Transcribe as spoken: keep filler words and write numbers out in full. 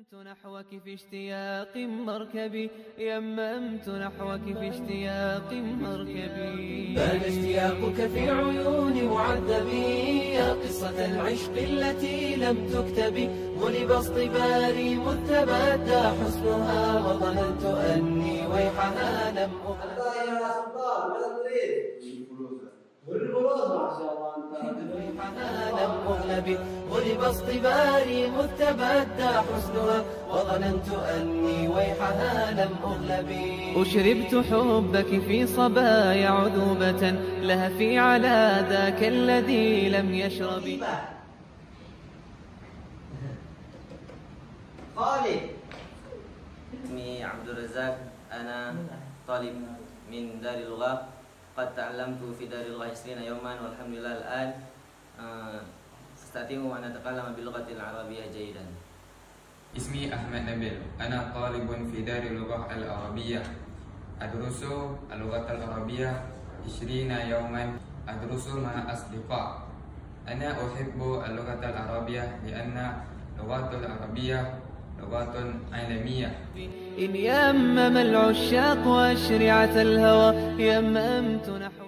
يممت نحوك في اشتياق مركبي يممت نحوك في اشتياق مركبي بان اشتياقك في عيون معذبي يا قصة العشق التي لم تكتب غلب اصطباري مذ تبدى حسنها وظننت أني ويحها لم أغلب. يا سلطان ماذا تريد؟ والفلوس ما شاء الله انت ويحها لم أغلب غلب اصطباري مذ تبدى حسنها وظننت أني ويحها لم أغلب. أشربت حبك في صبايا عذوبة لهفي على ذاك الذي لم يشرب. خالد اسمي عبد الرزاق، أنا طالب من دار اللغة، قد تعلمت في دار اللغة عشرين يوما والحمد لله الآن أستطيع أن أتكلم باللغة العربية جيدا. اسمي أحمد نبيل، أنا طالب في دار اللغة العربية، أدرس اللغة العربية عشرين يوما، أدرس مع أصدقاء. أنا أحب اللغة العربية لأن اللغة العربية لغة عالمية. إن يمم العشاق وأشرعة الهوى يممت نحو